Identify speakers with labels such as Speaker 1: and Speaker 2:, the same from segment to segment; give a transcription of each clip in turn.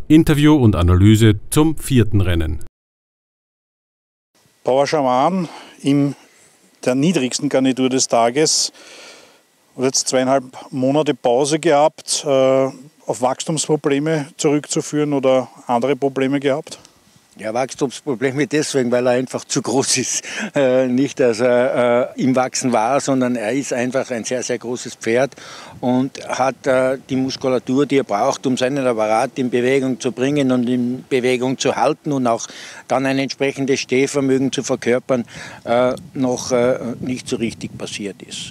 Speaker 1: Interview und Analyse zum 4. Rennen.
Speaker 2: Power Schaman in der niedrigsten Garnitur des Tages. Hat jetzt 2,5 Monate Pause gehabt, auf Wachstumsprobleme zurückzuführen oder andere Probleme gehabt?
Speaker 3: Ja, Wachstumsprobleme deswegen, weil er einfach zu groß ist. Nicht, dass er im Wachsen war, sondern er ist einfach ein sehr, sehr großes Pferd und hat die Muskulatur, die er braucht, um seinen Apparat in Bewegung zu bringen und in Bewegung zu halten und auch dann ein entsprechendes Stehvermögen zu verkörpern, noch nicht so richtig passiert ist.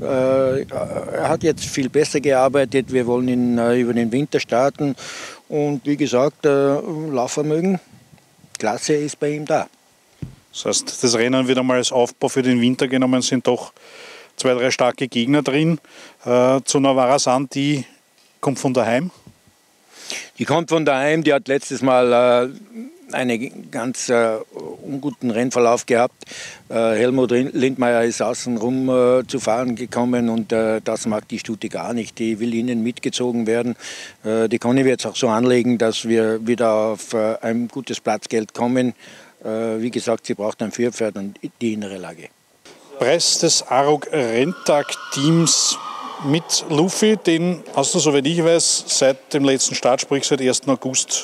Speaker 3: Er hat jetzt viel besser gearbeitet. Wir wollen ihn über den Winter starten und wie gesagt, Laufvermögen, Klasse ist bei ihm da.
Speaker 2: Das heißt, das Rennen wird einmal als Aufbau für den Winter genommen, sind doch 2, 3 starke Gegner drin. Zu Novara Sand, die kommt von daheim?
Speaker 3: Die kommt von daheim, die hat letztes Mal einen ganz unguten Rennverlauf gehabt. Helmut Lindmeier ist außenrum zu fahren gekommen und das mag die Stute gar nicht. Die will innen mitgezogen werden. Die Conny wird es auch so anlegen, dass wir wieder auf ein gutes Platzgeld kommen. Wie gesagt, sie braucht ein Führpferd und die innere Lage.
Speaker 2: Preis des Arog Renntag Teams mit Luffy, den hast du, soweit ich weiß, seit dem letzten Start, sprich seit 1. August,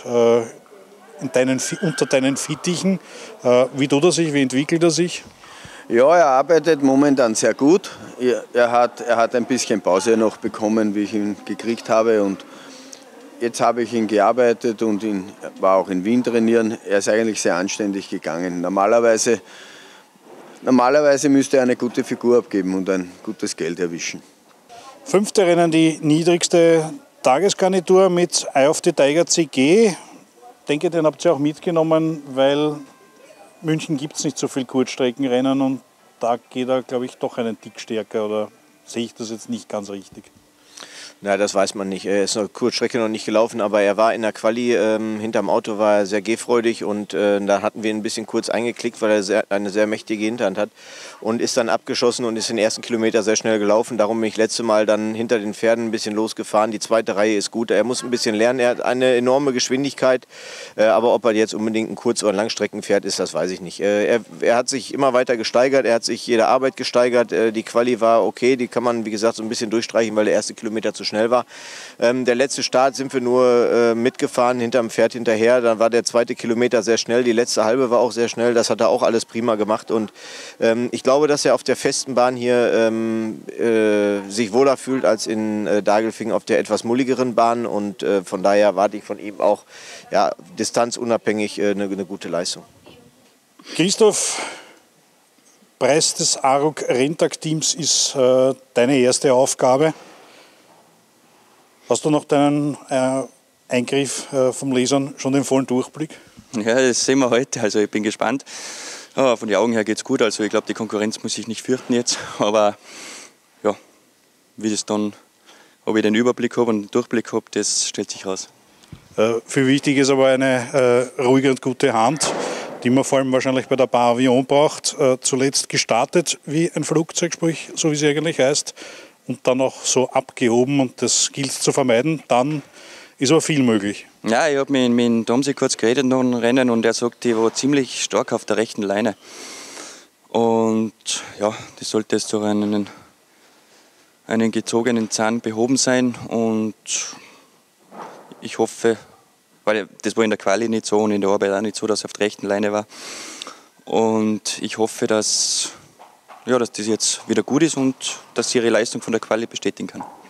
Speaker 2: unter deinen Fittichen. Wie tut er sich, wie entwickelt er sich?
Speaker 4: Ja, er arbeitet momentan sehr gut. Er hat ein bisschen Pause noch bekommen, wie ich ihn gekriegt habe. Und jetzt habe ich ihn gearbeitet und war auch in Wien trainieren. Er ist eigentlich sehr anständig gegangen. Normalerweise müsste er eine gute Figur abgeben und ein gutes Geld erwischen.
Speaker 2: 5. Rennen, die niedrigste Tagesgarnitur mit Eye of the Tiger CG. Ich denke, den habt ihr auch mitgenommen, weil München gibt es nicht so viel Kurzstreckenrennen und da geht er, glaube ich, doch einen Tick stärker, oder sehe ich das jetzt nicht ganz richtig?
Speaker 5: Na, das weiß man nicht. Er ist noch Kurzstrecke noch nicht gelaufen, aber er war in der Quali, hinterm Auto war er sehr gehfreudig und da hatten wir ihn ein bisschen kurz eingeklickt, weil er eine sehr mächtige Hinterhand hat und ist dann abgeschossen und ist den ersten Kilometer sehr schnell gelaufen. Darum bin ich letzte Mal dann hinter den Pferden ein bisschen losgefahren. Die zweite Reihe ist gut. Er muss ein bisschen lernen. Er hat eine enorme Geschwindigkeit, aber ob er jetzt unbedingt ein Kurz- oder Langstreckenpferd ist, das weiß ich nicht. Er hat sich immer weiter gesteigert. Er hat sich jede Arbeit gesteigert. Die Quali war okay. Die kann man, wie gesagt, so ein bisschen durchstreichen, weil der erste Kilometer zu schnell war. Der letzte Start sind wir nur mitgefahren, hinterm Pferd hinterher. Dann war der zweite Kilometer sehr schnell, die letzte halbe war auch sehr schnell. Das hat er auch alles prima gemacht. Und ich glaube, dass er auf der festen Bahn hier sich wohler fühlt als in Dagelfing auf der etwas mulligeren Bahn. Und von daher erwarte ich von ihm auch distanzunabhängig eine gute Leistung.
Speaker 2: Christoph, Preis des Arog Renntag Teams ist deine erste Aufgabe. Hast du noch deinen Eingriff vom Lesern schon den vollen Durchblick?
Speaker 6: Ja, das sehen wir heute. Also ich bin gespannt. Ja, von den Augen her geht es gut. Also ich glaube, die Konkurrenz muss ich nicht fürchten jetzt. Aber ja, wie das dann, ob ich den Überblick habe und den Durchblick habe, das stellt sich raus.
Speaker 2: Viel wichtig ist aber eine ruhige und gute Hand, die man vor allem wahrscheinlich bei der Pavillon braucht. Zuletzt gestartet wie ein Flugzeug, sprich so wie sie eigentlich heißt. Und dann auch so abgehoben und das gilt zu vermeiden, dann ist aber viel möglich.
Speaker 6: Ja, ich habe mit Domsi kurz geredet nach dem Rennen und er sagt, ich war ziemlich stark auf der rechten Leine. Und ja, das sollte jetzt durch einen gezogenen Zahn behoben sein und ich hoffe, weil das war in der Quali nicht so und in der Arbeit auch nicht so, dass er auf der rechten Leine war. Und ich hoffe, dass das jetzt wieder gut ist und dass sie ihre Leistung von der Quali bestätigen kann.